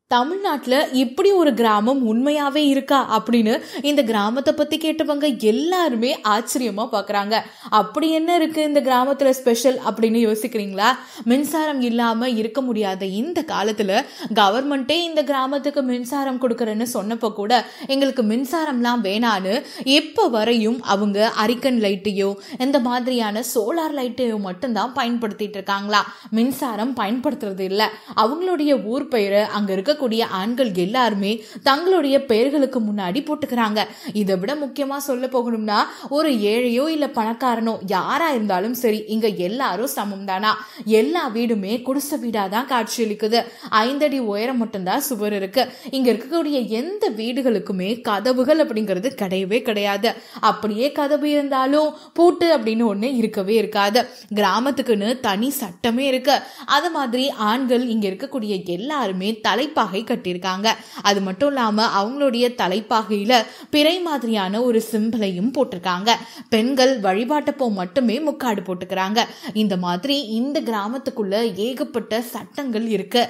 தமிழ்நாட்டுல இப்படி ஒரு கிராமம் உண்மையாவே இருக்கா அப்படின்னு இந்த கிராமத்தை பத்தி கேட்டவங்க எல்லாருமே ஆச்சரியமா பாக்குறாங்க. அப்படி என்ன இருக்கு இந்த கிராமத்துல ஸ்பெஷல் அப்படின்னு யோசிக்கிறீங்களா? மின்சாரம் இல்லாம இருக்க முடியாத இந்த காலத்துல கவர்மெண்டே இந்த கிராமத்துக்கு மின்சாரம் கொடுக்கறேன்னு சொன்னப்போ கூட எங்களுக்கு மின்சாரம்லாம் வேணான்னு இப்ப வரையும் அவங்க அரிக்கன் லைட்டையோ இந்த மாதிரியான சோலார் லைட்டையோ மட்டும்தான் பயன்படுத்திட்டு இருக்காங்களா. மின்சாரம் பயன்படுத்துறது இல்ல. அவங்களுடைய ஊர் பெயரை அங்க இருக்க ஆண்கள் எல்லாருமே தங்களுடைய பெயர்களுக்கு முன்னாடி போட்டுக்கிறாங்க. இதை விட முக்கியமா சொல்ல போகணும்னா, ஒரு ஏழையோ இல்ல பணக்காரனோ யாரா இருந்தாலும் சரி, இங்க எல்லாரும் சமம் தானா. எல்லா வீடுமே குடிசை வீடாதான் காட்சியளிக்குது. 5 அடி உயரம் மட்டும்தான் சுவர் இருக்கு. இங்க இருக்கக்கூடிய எந்த வீடுகளுக்குமே கதவுகள் அப்படிங்கிறது கிடையவே கிடையாது. அப்படியே கதவு இருந்தாலும் பூட்டு அப்படின்னு ஒண்ணு இருக்கவே இருக்காது. கிராமத்துக்குன்னு தனி சட்டமே இருக்கு. அது மாதிரி ஆண்கள் இங்க இருக்கக்கூடிய எல்லாருமே தலைப்பாகை கட்டியிருக்காங்க. அது மட்டும் இல்லாம அவங்களுடைய தலைப்பாகையில பிறை மாதிரியான ஒரு சிம்பலையும் போட்டிருக்காங்க. பெண்கள் வழிபாட்டப்போ மட்டுமே முக்காடு போட்டுக்கிறாங்க. இந்த மாதிரி இந்த கிராமத்துக்குள்ள ஏகப்பட்ட சட்டங்கள் இருக்கு.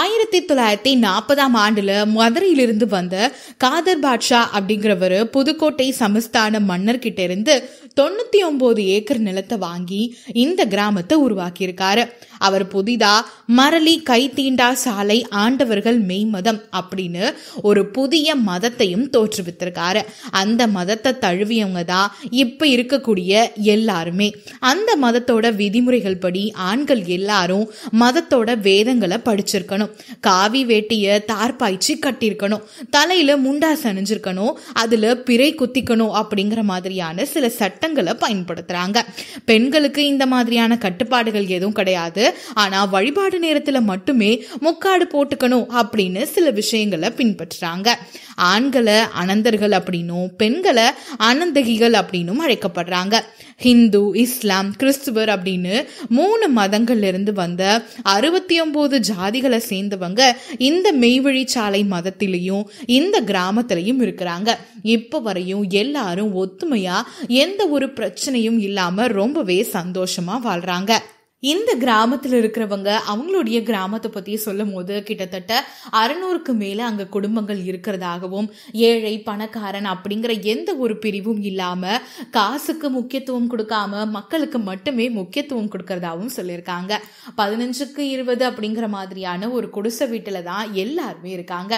1940 ஆண்டுல மதுரையிலிருந்து வந்த காதர் பாட்ஷா அப்படிங்கிறவர் புதுக்கோட்டை சமஸ்தான மன்னர்கிட்ட இருந்து 99 ஏக்கர் நிலத்தை வாங்கி இந்த கிராமத்தை உருவாக்கி இருக்காரு. அவர் புதிதா மரளி கைத்தீண்டா சாலை ஆண்டவர்கள் மெய்மதம் அப்படின்னு ஒரு புதிய மதத்தையும் தோற்றுவித்திருக்காரு. அந்த மதத்தை தழுவியவங்க தான் இப்ப இருக்கக்கூடிய எல்லாருமே. அந்த மதத்தோட விதிமுறைகள் படி ஆண்கள் எல்லாரும் மதத்தோட வேதங்களை படிச்சிருக்கணும். காவி வேட்டிய தார்பாய்ச்சி கட்டிருக்கணும். தலையில முண்டா சணிஞ்சிருக்கணும். அதுல பிறை குத்திக்கணும் அப்படிங்கிற மாதிரியான சில சட்டங்களை பயன்படுத்துறாங்க. பெண்களுக்கு இந்த மாதிரியான கட்டுப்பாடுகள் எதுவும் கிடையாது. ஆனா வழிபாடு நேரத்துல மட்டுமே முக்காடு போட்டுக்கணும் அப்படின்னு சில விஷயங்களை பின்பற்றுறாங்க. ஆண்களை அனந்தர்கள் அப்படின்னும் பெண்களை அனந்தகிகள் அப்படின்னும் அழைக்கப்படுறாங்க. ஹிந்து, இஸ்லாம், கிறிஸ்துவர் அப்படின்னு 3 மதங்கள்ல இருந்து வந்த 69 ஜாதிகளை சேர்ந்தவங்க இந்த மெய்வழிச்சாலை மதத்திலையும் இந்த கிராமத்திலையும் இருக்கிறாங்க. இப்ப வரையும் எல்லாரும் ஒத்துமையா எந்த ஒரு பிரச்சனையும் இல்லாம ரொம்பவே சந்தோஷமா வாழ்றாங்க. இந்த கிராமத்துல இருக்கிறவங்க அவங்களுடைய கிராமத்தை பத்தி சொல்லும் போது கிட்டத்தட்ட 600க்கு மேல அங்க குடும்பங்கள் இருக்கிறதாகவும், ஏழை பணக்காரன் அப்படிங்கிற எந்த ஒரு பிரிவும் இல்லாம காசுக்கு முக்கியத்துவம் கொடுக்காம மக்களுக்கு மட்டுமே முக்கியத்துவம் கொடுக்கறதாகவும் சொல்லியிருக்காங்க. 15க்கு 20 அப்படிங்கிற மாதிரியான ஒரு குடிசை வீட்டுல தான் எல்லாருமே இருக்காங்க.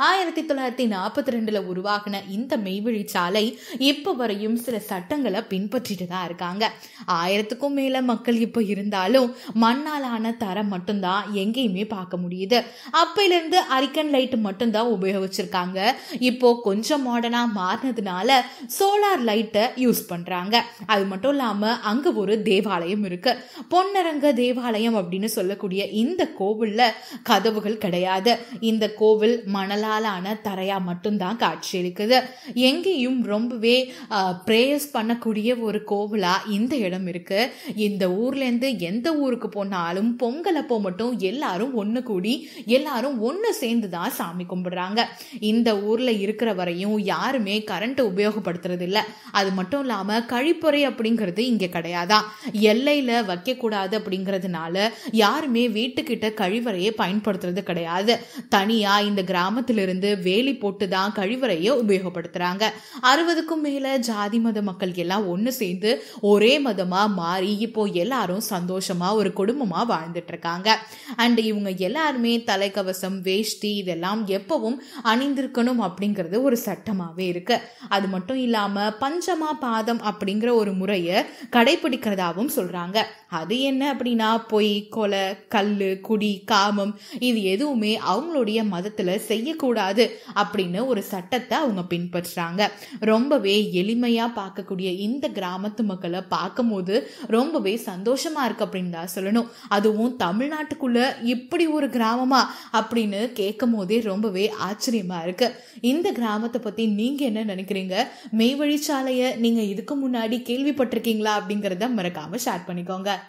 1942 உருவாகின இந்த மெய்வழிச்சாலை இப்ப வரையும் சில சட்டங்களை பின்பற்றிட்டு தான் இருக்காங்க. 1000க்கும் மேல மக்கள் இப்ப இருந்தாலும் மண்ணாலான தரம் மட்டும்தான் எங்கேயுமே பார்க்க முடியுது. அப்பையில இருந்து அரிக்கன் லைட் மட்டும்தான் உபயோகிச்சிருக்காங்க. இப்போ கொஞ்சம் மாடர்னா மாறினதுனால சோலார் லைட்டை யூஸ் பண்றாங்க. அது மட்டும் இல்லாம அங்க ஒரு தேவாலயம் இருக்கு. பொன்னரங்க தேவாலயம் அப்படின்னு சொல்லக்கூடிய இந்த கோவில்ல கதவுகள் கிடையாது. இந்த கோவில் மணலாலான தரையா மட்டும்தான் காட்சியளிக்குது. எங்கேயும் ரொம்பவே பிரேயர்ஸ் பண்ணக்கூடிய ஒரு கோவிலா இந்த இடம் இருக்கு. இந்த ஊர்ல இருந்து எந்த ஊருக்கு போனாலும் பொங்கல் அப்போ மட்டும் எல்லாரும் ஒண்ணு கூடி எல்லாரும் ஒண்ணு சேர்ந்து தான் சாமி கும்பிடுறாங்க. இந்த ஊர்ல இருக்கிற வரையும் யாருமே கரண்ட் உபயோகப்படுத்துறது இல்ல. அது மட்டும் இல்லாம கழிப்பறை அப்படிங்கிறது இங்க கிடையாதான். எல்லையில வைக்க கூடாது அப்படிங்கிறதுனால யாருமே வீட்டுக்கிட்ட கழிவறையை பயன்படுத்துறது கிடையாது. தனியா இந்த கிராமத்திலிருந்து வேலி போட்டுதான் கழிவறையை உபயோகப்படுத்துறாங்க. 60க்கும் மேல ஜாதி மத மக்கள் எல்லாம் ஒண்ணு சேர்ந்து ஒரே மதமா மாறி இப்போ எல்லாரும் சந்தோஷமா ஒரு குடும்பமா வாழ்ந்துட்டு இருக்காங்க. அண்ட் இவங்க எல்லாருமே தலைக்கவசம், வேஷ்டி இதெல்லாம் எப்பவும் அணிந்திருக்கணும் அப்படிங்கிறது ஒரு சட்டமாவே இருக்கு. அது மட்டும் இல்லாம பஞ்சமா பாதம் அப்படிங்கிற ஒரு முறையை கடைபிடிக்கிறதாவும் சொல்றாங்க. அது என்ன அப்படின்னா பொய், கொலை, கல்லு, குடி, காமம் இது எதுவுமே அவங்களுடைய மதத்துல செய்யக்கூடாது அப்படின்னு ஒரு சட்டத்தை அவங்க பின்பற்றுறாங்க. ரொம்பவே எளிமையா பார்க்கக்கூடிய இந்த கிராமத்து மக்களை பார்க்கும் போது ரொம்பவே சந்தோஷமா இருக்கு அப்படின்னு தான் சொல்லணும். அதுவும் தமிழ்நாட்டுக்குள்ள இப்படி ஒரு கிராமமா அப்படின்னு கேட்கும் போதே ரொம்பவே ஆச்சரியமா இருக்கு. இந்த கிராமத்தை பத்தி நீங்க என்ன நினைக்கிறீங்க? மெய்வழிச்சாலைய நீங்க இதுக்கு முன்னாடி கேள்விப்பட்டிருக்கீங்களா அப்படிங்கறத மறக்காம ஷேர் பண்ணிக்கோங்க.